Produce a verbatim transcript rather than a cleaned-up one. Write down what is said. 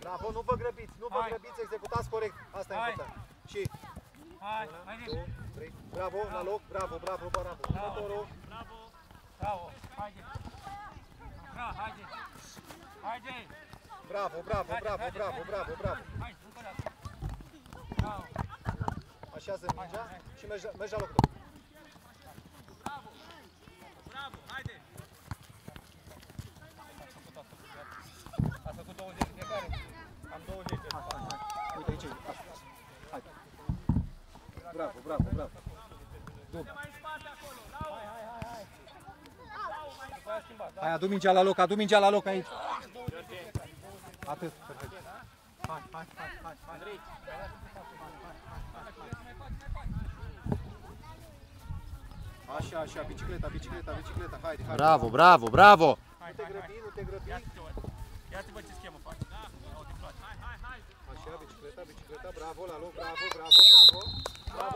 Bravo, nu vă grăbiți, nu vă Hai. grăbiți, executați corect. Asta e Hai. important. Și Hai, una, mai două, trei. Bravo, la loc, bravo, bravo, bravo. Următorul. Bravo. Bravo. Haide. Așa, haide. Haide. Bravo, bravo, Haide, bravo, haide, bravo, haide. bravo, bravo. Hai, încă o dată. Bravo. Așează mingea hai. și mergi, mergi la locul tău. Bravo. Bravo, haide. Ați făcut douăzeci de fiecare? Am douăzeci de fiecare. Uite aici, hai. Bravo, bravo, bravo. Mai în spate acolo. Hai, hai, hai, hai. După aia schimbat, da? Hai, adu mingea la loc, adu mingea la loc aici. Atât, perfect. Hai, hai, hai, hai, hai. Andrei. Așa, așa, bicicleta, bicicleta, bicicleta, haide, haide. Bravo, bravo, bravo! Nu te grăbi, nu te grăbi. Ia-te-vă ce schemă faci. Da, au de place. Hai, hai, hai. Așa, bicicleta, bicicleta, bravo, la loc, bravo, bravo, bravo.